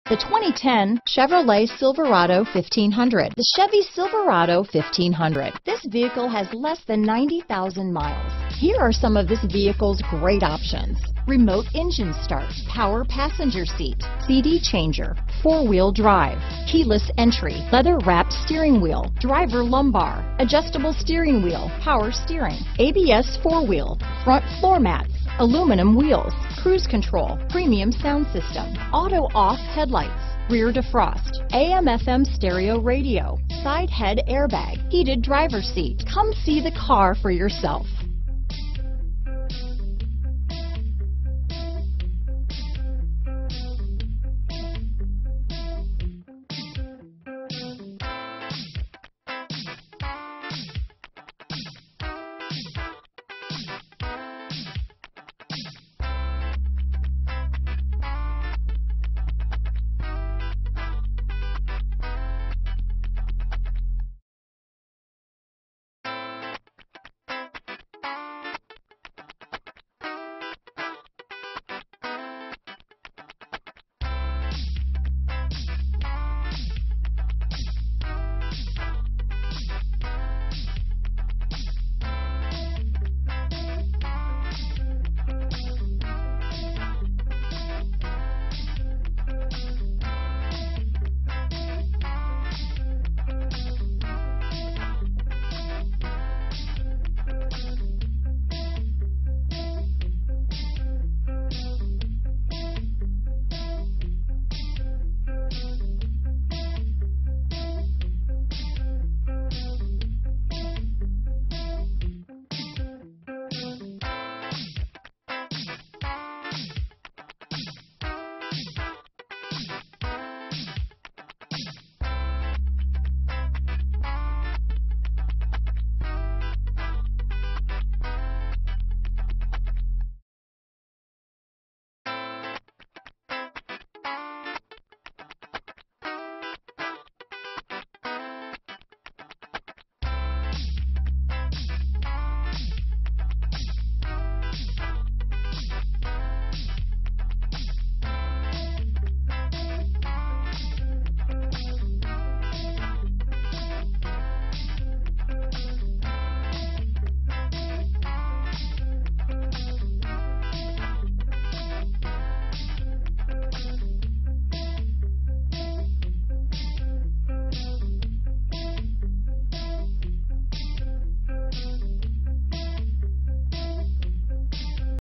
The 2010 Chevrolet Silverado 1500. The Chevy Silverado 1500. This vehicle has less than 90,000 miles. Here are some of this vehicle's great options: remote engine start, power passenger seat, CD changer, four-wheel drive, keyless entry, leather-wrapped steering wheel, driver lumbar, adjustable steering wheel, power steering, ABS four-wheel, front floor mats, aluminum wheels, cruise control, premium sound system, auto-off headlights, rear defrost, AM/FM stereo radio, side head airbag, heated driver's seat. Come see the car for yourself.